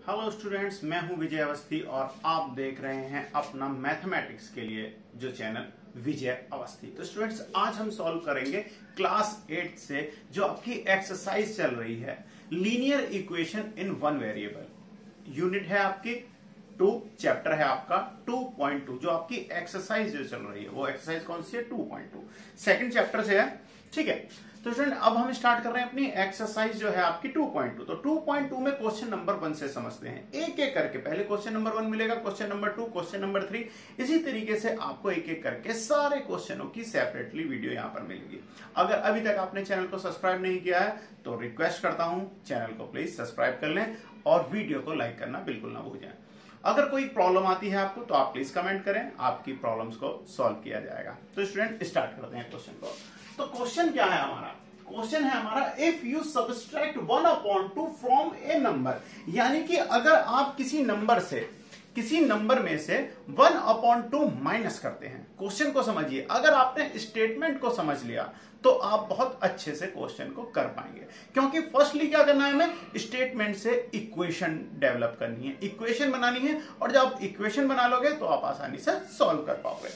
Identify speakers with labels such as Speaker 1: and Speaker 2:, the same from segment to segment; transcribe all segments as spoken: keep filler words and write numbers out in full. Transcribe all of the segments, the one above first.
Speaker 1: Hello students, मैं हूं विजय अवस्थी और आप देख रहे हैं अपना मैथमेटिक्स के लिए जो चैनल विजय अवस्थी। तो स्टूडेंट्स, आज हम सॉल्व करेंगे क्लास एट से जो आपकी एक्सरसाइज चल रही है linear equation in one variable. Unit है आपकी टू, चैप्टर है आपका टू पॉइंट टू। जो आपकी एक्सरसाइज जो चल रही है वो एक्सरसाइज कौन सी है? Two point two, second chapter से है। ठीक है, तो स्टूडेंट अब हम स्टार्ट कर रहे हैं अपनी एक्सरसाइज जो है आपकी टू पॉइंट टू। तो टू पॉइंट टू में क्वेश्चन नंबर वन से समझते हैं एक एक करके। पहले क्वेश्चन नंबर वन मिलेगा, question number two, question number three, इसी तरीके से आपको एक एक करके सारे क्वेश्चनों की सेपरेटली वीडियो यहां पर मिलेगी। अगर अभी तक आपने चैनल को सब्सक्राइब नहीं किया है तो रिक्वेस्ट करता हूं चैनल को प्लीज सब्सक्राइब कर लें और वीडियो को लाइक करना बिल्कुल ना भूलें। अगर कोई प्रॉब्लम आती है आपको तो आप प्लीज कमेंट करें, आपकी प्रॉब्लम्स को सॉल्व किया जाएगा। तो स्टूडेंट स्टार्ट करते हैं क्वेश्चन को। तो क्वेश्चन क्या है हमारा? क्वेश्चन है हमारा if you subtract one upon two from a number, यानी कि अगर आप किसी नंबर से किसी नंबर में से वन अपॉन टू माइनस करते हैं। क्वेश्चन को समझिए, अगर आपने स्टेटमेंट को समझ लिया तो आप बहुत अच्छे से क्वेश्चन को कर पाएंगे, क्योंकि फर्स्टली क्या करना है हमें? स्टेटमेंट से इक्वेशन डेवलप करनी है, इक्वेशन बनानी है, और जब आप इक्वेशन बना लोगे तो आप आसानी से सॉल्व कर पाओगे।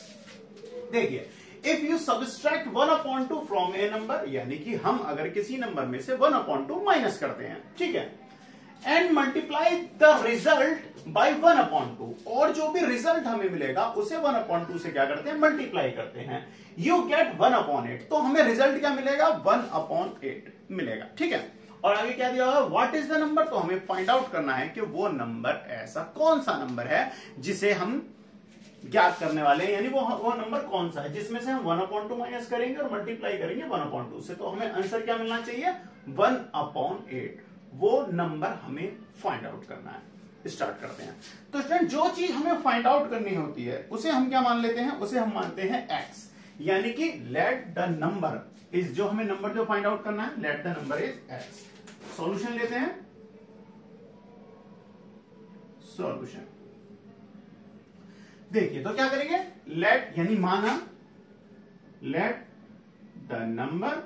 Speaker 1: देखिए, if you subtract one upon two from a number, यानी कि हम अगर किसी नंबर में से वन अपॉन टू माइनस करते हैं, ठीक है, and multiply the result by one upon two, और जो भी रिजल्ट हमें मिलेगा उसे वन अपॉन टू से क्या करते हैं? मल्टीप्लाई करते हैं। You get one upon eight, तो हमें रिजल्ट क्या मिलेगा? वन अपॉन एट मिलेगा। ठीक है, और आगे क्या दिया हुआ? व्हाट इज द नंबर, तो हमें फाइंड आउट करना है कि वो नंबर ऐसा कौन सा नंबर है जिसे हम ज्ञात करने वाले हैं, यानी वो वो नंबर कौन सा है जिसमें से हम वन अपॉन टू माइनस करेंगे और मल्टीप्लाई करेंगे वन अपॉन टू से। तो हमें आंसर क्या मिलना चाहिए? One upon eight. वो नंबर हमें फाइंड आउट करना है। स्टार्ट करते हैं। तो स्टूडेंट, जो चीज हमें फाइंड आउट करनी होती है उसे हम क्या मान लेते हैं? उसे हम मानते हैं एक्स, यानी कि लेट द नंबर इज, जो हमें नंबर जो फाइंड आउट करना है, let the number is x. Solution लेते हैं, सॉल्यूशन देखिए, तो क्या करेंगे? लेट यानी माना, let the number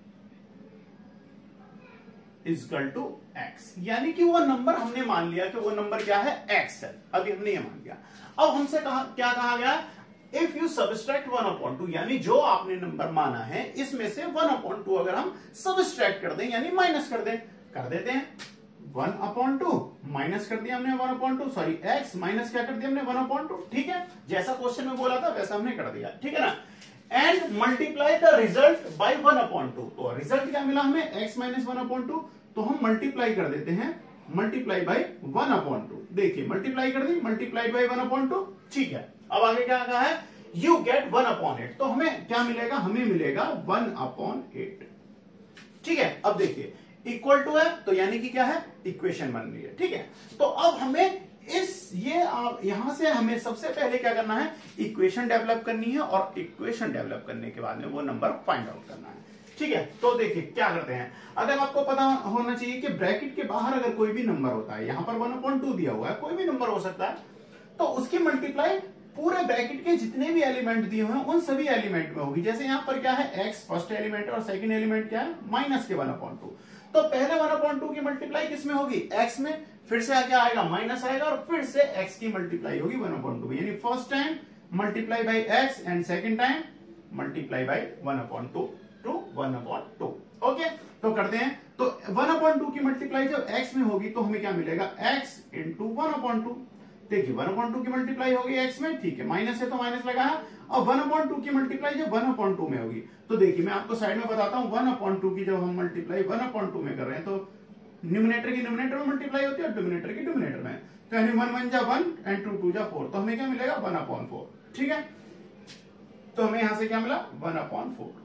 Speaker 1: is equal to x, यानी कि वो नंबर हमने मान लिया कि वो नंबर क्या है? एक्स है। अभी हमने ये मान लिया। अब हमसे कहा क्या कहा गया? If you subtract one upon two, यानी जो आपने नंबर माना है इसमें से वन अपॉन टू अगर हम सबट्रैक्ट कर दें, यानी माइनस कर दें, कर देते हैं। वन अपॉन टू माइनस कर दिया हमने one upon two, sorry x minus क्या कर दिया हमने? One upon two. ठीक है, जैसा क्वेश्चन में बोला था वैसा हमने कर दिया। ठीक है ना? And multiply the result by one upon two, तो रिजल्ट क्या मिला हमें? X minus one upon two, तो हम मल्टीप्लाई कर देते हैं, multiply by one upon two. देखिए, मल्टीप्लाई कर दी, multiply by one upon two. ठीक है, अब आगे क्या कहा है? You get one upon eight, तो हमें क्या मिलेगा? हमें मिलेगा वन अपॉन एट। ठीक है, अब देखिए इक्वल टू है तो यानी कि क्या है? इक्वेशन बन रही है। ठीक है, तो अब हमें इस ये आप यहां से हमें सबसे पहले क्या करना है? इक्वेशन डेवलप करनी है, और इक्वेशन डेवलप करने के बाद में वो नंबर फाइंड आउट करना है। ठीक है, तो देखिए क्या करते हैं। अगर आपको पता होना चाहिए कि ब्रैकेट के बाहर अगर कोई भी नंबर होता है, यहां पर वन अपॉइंट टू दिया हुआ है, कोई भी नंबर हो सकता है, तो उसकी मल्टीप्लाई पूरे ब्रैकेट के जितने भी एलिमेंट दिए हुए हैं उन सभी एलिमेंट में होगी। जैसे यहां पर क्या है? एक्स फर्स्ट एलिमेंट, और सेकंड एलिमेंट क्या है? माइनस के वन अपॉइंट टू। तो पहले वन अपॉइंट टू की मल्टीप्लाई किस में होगी? एक्स में, फिर से क्या आएगा? माइनस आएगा, और फिर से एक्स की मल्टीप्लाई होगी वन अपॉइंट टू में, यानी first time multiply by x and second time multiply by one upon two two one upon two. Okay, तो करते हैं। तो वन अपॉइंट टू की मल्टीप्लाई जब एक्स में होगी तो हमें क्या मिलेगा? X into one upon two. देखिए, वन अपॉइंट टू की मल्टीप्लाई होगी एक्स में, ठीक है, माइनस है तो माइनस लगाया। अब वन अपॉइंट टू की मल्टीप्लाई जब वन अपॉइंट टू में होगी, तो देखिए मैं आपको साइड में बताता हूं, वन अपॉइंट टू की जब हम मल्टीप्लाई वन अपॉइंट टू में कर रहे हैं तो न्यूमिनेटर की न्यूमिनेटर में मल्टीप्लाई होती है और डिनोमिनेटर की डिनोमिनेटर में। तो यानी वन वन जा वन एंड टू टू जा फोर, तो हमें क्या मिलेगा? One upon four. ठीक है, तो हमें यहां से क्या मिला? One upon four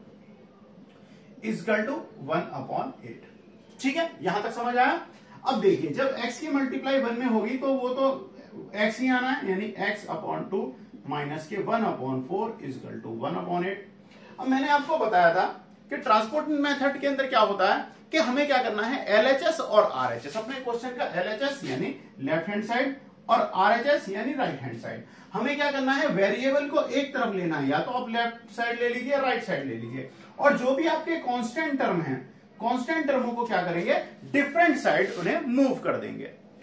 Speaker 1: is equal to one upon eight. ठीक है, यहां तक समझ आया? अब देखिए, जब x की मल्टीप्लाई वन में होगी तो वो तो x ही आना है, यानी x अपॉन टू माइनस के one upon four is equal to one upon eight. अब मैंने आपको बताया था कि ट्रांसपोर्ट मेथड के अंदर क्या होता है कि हमें क्या करना है? एलएचएस और आरएचएस, अपने क्वेश्चन का एलएचएस यानी लेफ्ट हैंड साइड और आरएचएस यानी राइट हैंड साइड, हमें क्या करना है? वेरिएबल को एक तरफ लेना है, या तो आप लेफ्ट साइड ले लीजिए, राइट साइड ले लीजिए, और जो भी आपके कांस्टेंट टर्म हैं, कांस्टेंट टर्मों को क्या करेंगे? डिफरेंट साइड उन्हें मूव कर देंगे।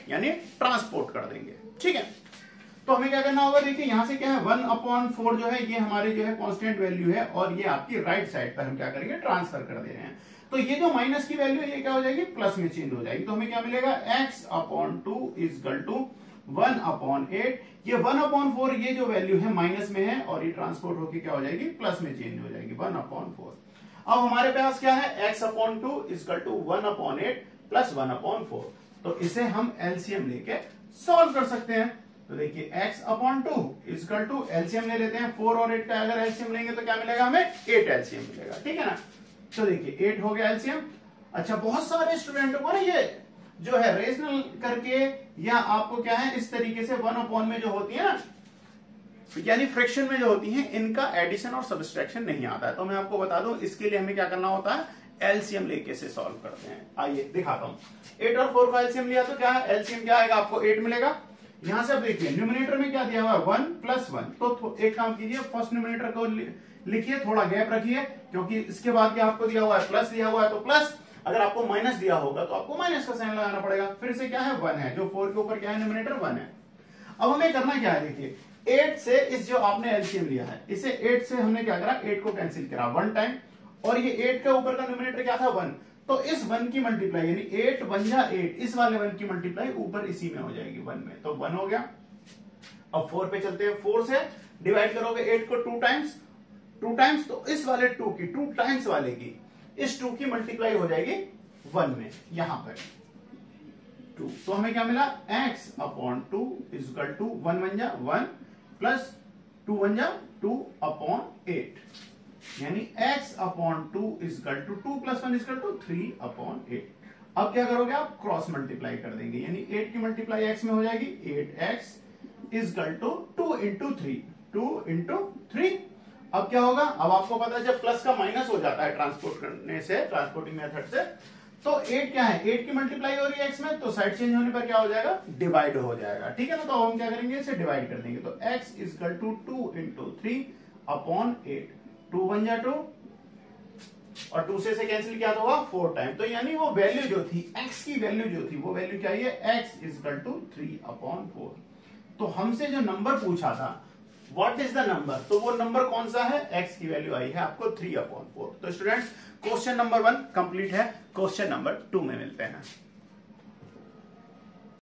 Speaker 1: यानी ट्रांसपोर्ट कर देंगे। ठीक है, तो हमें क्या करना होगा, देखिए यहां से क्या है वन अपॉन फोर जो है ये हमारी जो है कांस्टेंट वैल्यू है और ये आपकी राइट साइड पर हम क्या करेंगे ट्रांसफर कर दे रहे हैं। तो ये जो माइनस की वैल्यू है ये क्या हो जाएगी प्लस में चेंज हो जाएगी। तो हमें क्या मिलेगा x upon two is equal to one upon eight. ये वन अपॉन फोर ये जो वैल्यू है माइनस में है और ये ट्रांसपोर्ट होकर क्या हो जाएगी प्लस में चेंज हो जाएगी वन अपॉन फोर। अब हमारे पास क्या है x upon two is equal to one upon eight plus one upon four. तो इसे हम एलसीएम लेके सॉल्व कर सकते हैं। तो देखिए x upon two is equal to LCM ले लेते हैं, फोर और एट का अगर एलसीएम लेंगे तो क्या मिलेगा हमें एट एलसीएम मिलेगा। ठीक है ना, तो देखिए एट हो गया एलसीएम। अच्छा, बहुत सारे स्टूडेंटों को ना ये जो है रेशनल करके या आपको क्या है इस तरीके से वन अपॉन में जो होती है ना यानी फ्रैक्शन में जो होती है इनका एडिशन और सब्सट्रैक्शन नहीं आता है। तो मैं आपको बता दूं इसके लिए हमें क्या करना होता है एलसीएम लेके से सॉल्व करते हैं। आइए दिखाता हूं। एट और फोर का एलसीएम लिया तो क्या है एलसीएम क्या आएगा आपको एट मिलेगा। यहां से अब देखिए न्यूमरेटर में क्या दिया हुआ है वन प्लस वन। तो एक काम कीजिए फर्स्ट न्यूमरेटर को लिखिए, थोड़ा गैप रखिए क्योंकि इसके बाद क्या आपको दिया हुआ है प्लस दिया हुआ है तो प्लस, अगर आपको माइनस दिया होगा तो आपको माइनस का साइन लगाना पड़ेगा। फिर से क्या है वन है, जो फोर के ऊपर क्या है न्यूमरेटर वन है। अब हमें करना क्या है, देखिए एट से इस जो आपने एलसीएम लिया है इसे एट से हमने क्या करा एट को कैंसिल करा वन टाइम और ये एट के ऊपर का न्यूमरेटर क्या था वन। तो इस वन की मल्टीप्लाई यानी एट वन जा एट, इस वाले वन की मल्टीप्लाई ऊपर इसी में हो जाएगी वन में, तो वन हो गया। अब फोर पे चलते हैं, फोर से डिवाइड करोगे एट को टू टाइम्स, टू टाइम्स तो इस वाले टू की टू टाइम्स वाले की इस टू की मल्टीप्लाई हो जाएगी वन में यहां पर टू। तो हमें क्या मिला x upon two is equal to one one जा वन प्लस टू वन जा टू अपॉन एट, यानी x upon two is equal to two plus one is equal to three upon eight. अब क्या करोगे आप क्रॉस मल्टीप्लाई कर देंगे, यानी एट की मल्टीप्लाई x में हो जाएगी eight x is equal to two into three, two into three. अब क्या होगा, अब आपको पता है जब प्लस का माइनस हो जाता है ट्रांसपोर्ट करने से, ट्रांसपोर्टिंग मेथड से, तो एट क्या है एट की मल्टीप्लाई हो रही है एक्स में, तो साइड चेंज होने पर क्या हो जाएगा डिवाइड हो जाएगा। ठीक है ना, तो हम क्या करेंगे इसे डिवाइड कर देंगे। तो x is equal to two into three upon eight, two one जा टू और टू से, से कैंसिल किया तो होगा फोर टाइम। तो यानी वो वैल्यू जो थी x की वैल्यू जो थी वो वैल्यू क्या है x is equal to three upon four. तो हमसे जो नंबर पूछा था व्हाट इज द नंबर, तो वो नंबर कौन सा है, x की वैल्यू आई है आपको थ्री अपॉन फोर। तो students question number one complete है, क्वेश्चन नंबर टू में मिलते हैं।